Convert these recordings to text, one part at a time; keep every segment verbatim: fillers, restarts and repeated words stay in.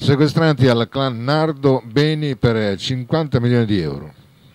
Sequestrati al clan Nardo beni per cinquanta milioni di euro.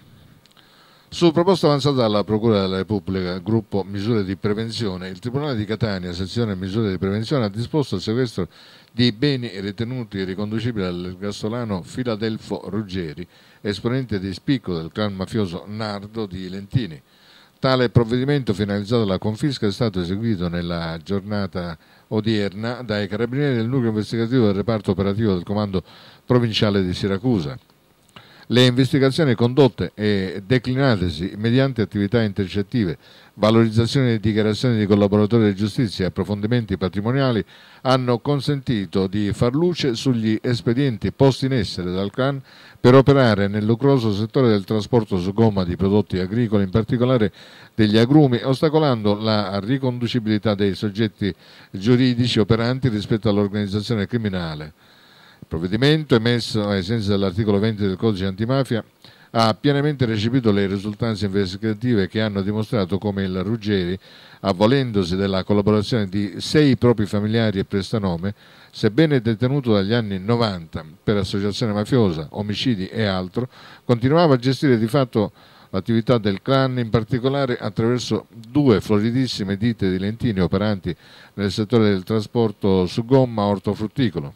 Su proposta avanzata dalla Procura della Repubblica, gruppo Misure di Prevenzione, il Tribunale di Catania, sezione Misure di Prevenzione, ha disposto il sequestro di beni ritenuti riconducibili all'ergastolano Filadelfo Ruggeri, esponente di spicco del clan mafioso Nardo di Lentini. Tale provvedimento finalizzato alla confisca è stato eseguito nella giornata odierna dai carabinieri del nucleo investigativo del reparto operativo del comando provinciale di Siracusa. Le investigazioni condotte e declinatesi mediante attività intercettive, valorizzazione di dichiarazioni di collaboratori di giustizia e approfondimenti patrimoniali hanno consentito di far luce sugli espedienti posti in essere dal clan per operare nel lucroso settore del trasporto su gomma di prodotti agricoli, in particolare degli agrumi, ostacolando la riconducibilità dei soggetti giuridici operanti rispetto all'organizzazione criminale. Il provvedimento, emesso ai sensi dell'articolo venti del Codice Antimafia, ha pienamente recepito le risultanze investigative che hanno dimostrato come il Ruggeri, avvalendosi della collaborazione di sei propri familiari e prestanome, sebbene detenuto dagli anni novanta per associazione mafiosa, omicidi e altro, continuava a gestire di fatto l'attività del clan, in particolare attraverso due floridissime ditte di Lentini operanti nel settore del trasporto su gomma ortofrutticolo.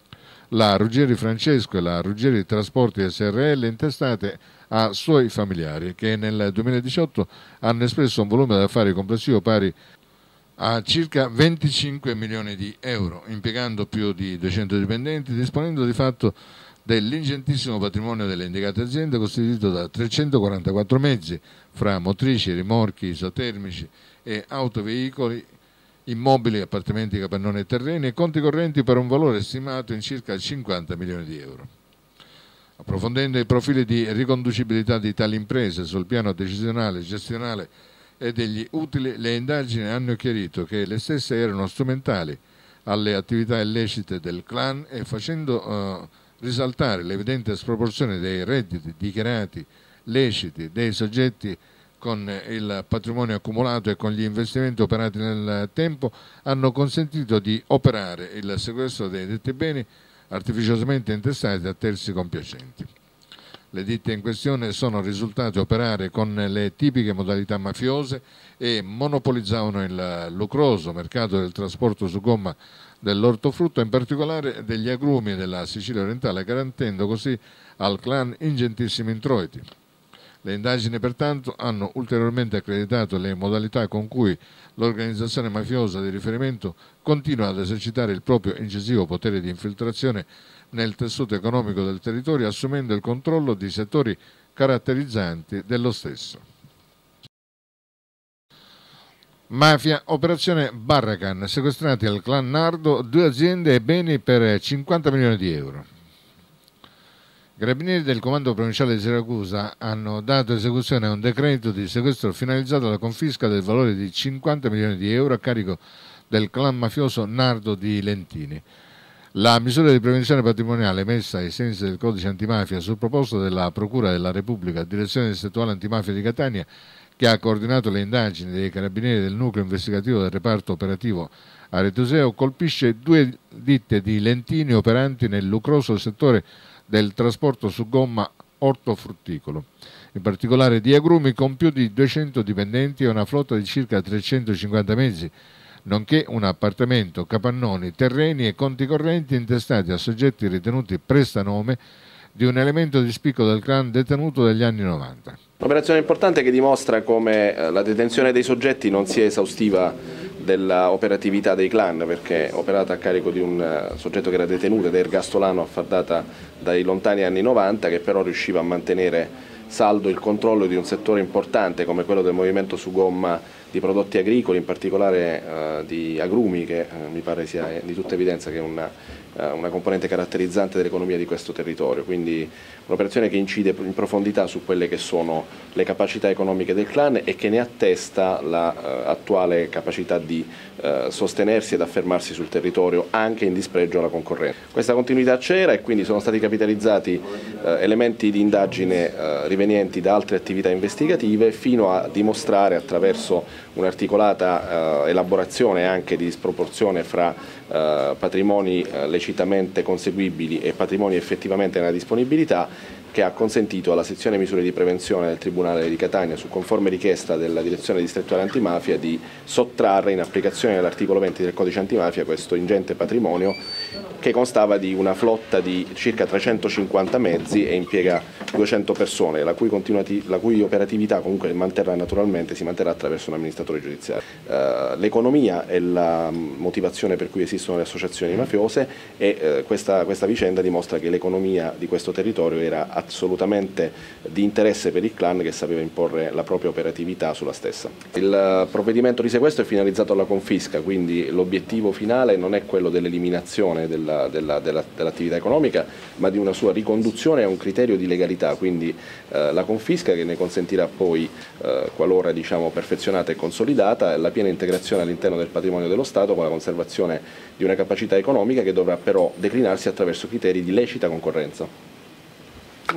La Ruggeri Francesco e la Ruggeri Trasporti S R L, intestate a suoi familiari, che nel duemiladiciotto hanno espresso un volume d'affari complessivo pari a circa venticinque milioni di euro, impiegando più di duecento dipendenti, disponendo di fatto dell'ingentissimo patrimonio delle indicate aziende, costituito da trecentoquarantaquattro mezzi, fra motrici, rimorchi, isotermici e autoveicoli, immobili, appartamenti, capannoni e terreni, e conti correnti per un valore stimato in circa cinquanta milioni di euro. Approfondendo i profili di riconducibilità di tali imprese sul piano decisionale, gestionale e degli utili, le indagini hanno chiarito che le stesse erano strumentali alle attività illecite del clan e, facendo uh, risaltare l'evidente sproporzione dei redditi dichiarati leciti dei soggetti con il patrimonio accumulato e con gli investimenti operati nel tempo, hanno consentito di operare il sequestro dei detti beni artificiosamente intestati a terzi compiacenti. Le ditte in questione sono risultate operare con le tipiche modalità mafiose e monopolizzavano il lucroso mercato del trasporto su gomma dell'ortofrutto, in particolare degli agrumi della Sicilia orientale, garantendo così al clan ingentissimi introiti. Le indagini pertanto hanno ulteriormente accreditato le modalità con cui l'organizzazione mafiosa di riferimento continua ad esercitare il proprio incisivo potere di infiltrazione nel tessuto economico del territorio, assumendo il controllo di settori caratterizzanti dello stesso. Mafia, operazione Barracan, sequestrati al clan Nardo due aziende e beni per cinquanta milioni di euro. I carabinieri del comando provinciale di Siracusa hanno dato esecuzione a un decreto di sequestro finalizzato alla confisca del valore di cinquanta milioni di euro a carico del clan mafioso Nardo di Lentini. La misura di prevenzione patrimoniale emessa ai sensi del Codice Antimafia su proposta della Procura della Repubblica, Direzione Distrettuale Antimafia di Catania, che ha coordinato le indagini dei carabinieri del nucleo investigativo del reparto operativo Aretuseo, colpisce due ditte di Lentini operanti nel lucroso settore del trasporto su gomma ortofrutticolo, in particolare di agrumi, con più di duecento dipendenti e una flotta di circa trecentocinquanta mezzi, nonché un appartamento, capannoni, terreni e conti correnti intestati a soggetti ritenuti prestanome di un elemento di spicco del clan detenuto dagli anni novanta. Un'operazione importante che dimostra come la detenzione dei soggetti non sia esaustiva dell'operatività dei clan, perché operata a carico di un soggetto che era detenuto ed è ergastolano a far data dai lontani anni novanta, che però riusciva a mantenere saldo il controllo di un settore importante come quello del movimento su gomma di prodotti agricoli, in particolare eh, di agrumi, che eh, mi pare sia di tutta evidenza che è una, eh, una componente caratterizzante dell'economia di questo territorio. Quindi un'operazione che incide in profondità su quelle che sono le capacità economiche del clan e che ne attesta l'attuale eh, capacità di eh, sostenersi ed affermarsi sul territorio anche in dispregio alla concorrenza. Questa continuità c'era e quindi sono stati capitalizzati eh, elementi di indagine eh, rivenienti da altre attività investigative, fino a dimostrare attraverso un'articolata eh, elaborazione anche di disproporzione fra eh, patrimoni eh, lecitamente conseguibili e patrimoni effettivamente nella disponibilità, che ha consentito alla sezione misure di prevenzione del Tribunale di Catania, su conforme richiesta della direzione distrettuale antimafia, di sottrarre, in applicazione dell'articolo venti del codice antimafia, questo ingente patrimonio, che constava di una flotta di circa trecentocinquanta mezzi e impiega duecento persone, la cui, la cui operatività comunque manterrà naturalmente, si manterrà attraverso un amministratore giudiziario. Uh, l'economia è la motivazione per cui esistono le associazioni mafiose e uh, questa, questa vicenda dimostra che l'economia di questo territorio era assolutamente di interesse per il clan, che sapeva imporre la propria operatività sulla stessa. Il provvedimento di sequestro è finalizzato alla confisca, quindi l'obiettivo finale non è quello dell'eliminazione della, della, della, dell'attività economica, ma di una sua riconduzione a un criterio di legalità, quindi eh, la confisca, che ne consentirà poi, eh, qualora diciamo, perfezionata e consolidata, la piena integrazione all'interno del patrimonio dello Stato, con la conservazione di una capacità economica che dovrà però declinarsi attraverso criteri di lecita concorrenza.